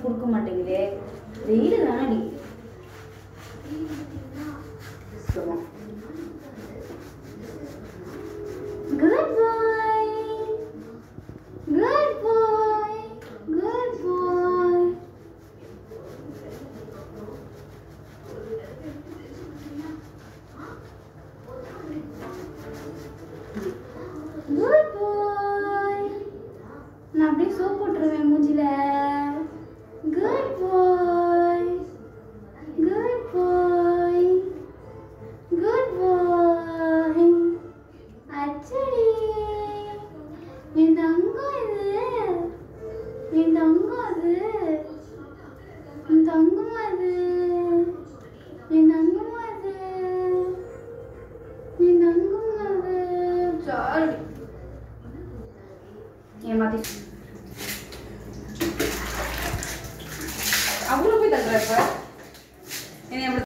கொடுக்க மாட்டேங்குதே. வெயில் தானடி. Good boy. Good boy. Good boy. Good boy. நான் அப்படியே சோப் போட்டுருவேன் மூஞ்சில. Good boy. Good boy. Good boy. அச்சடி. என் தங்கம் இது. என் தங்கம் அது. என் தங்கமா அது. என் தங்கமா அது. என் தங்கமா அது. சாரி. ஏமாத்தி